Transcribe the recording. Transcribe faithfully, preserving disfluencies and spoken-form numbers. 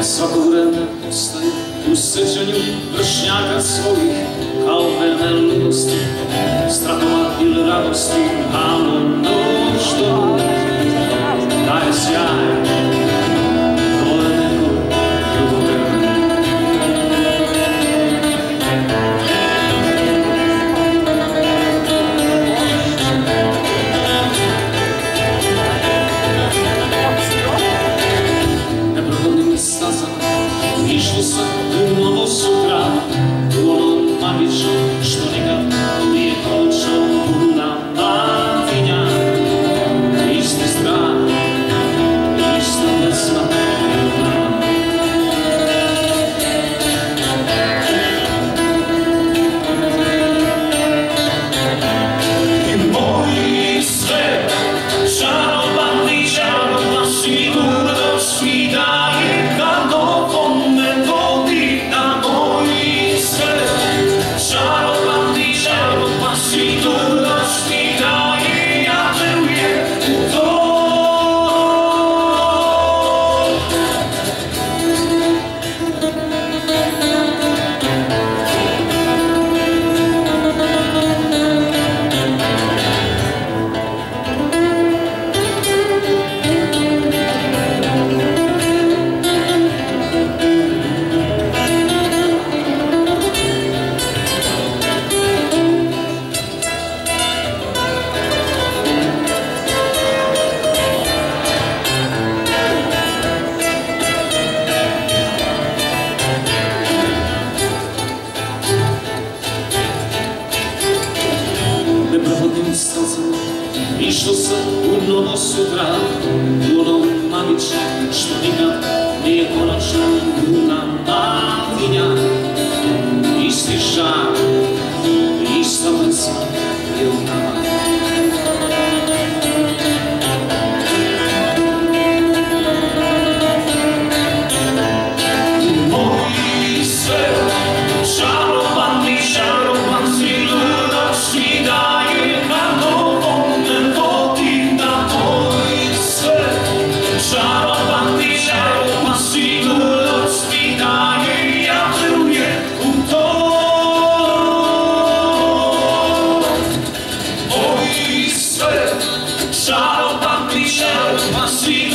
Svakovrem postaje u sećanju vršnjaka svojih, kao vreme ludosti, strahova ili radosti, a ono što daje sjaj, to je neko drugo vreme. Neprohodnim stazama išlo se u novo sutra, u onom magičnom što nikad nije konačno, u nama vinja, isti strah, ista pesma u nama. I moj svet, čaroban i čaroban, sigurno svi daje ka novom me vodi na moj svet. Čaroban i čaroban, sigurno svi daje, ja verujem u to. Neprohodnim stazama išlo se u novo sutra, u onom magičnom što nikad nije konačno, u nama vinja, isti žar, ista pesma je u nama. Moj svet, čaroban i čaroban, sigurno svi daje ka novom me vodi na moj svet. Čaroban i čaroban, sigurno svi daje, ja verujem u to. Moj svet, čaroban i čaroban, sigurno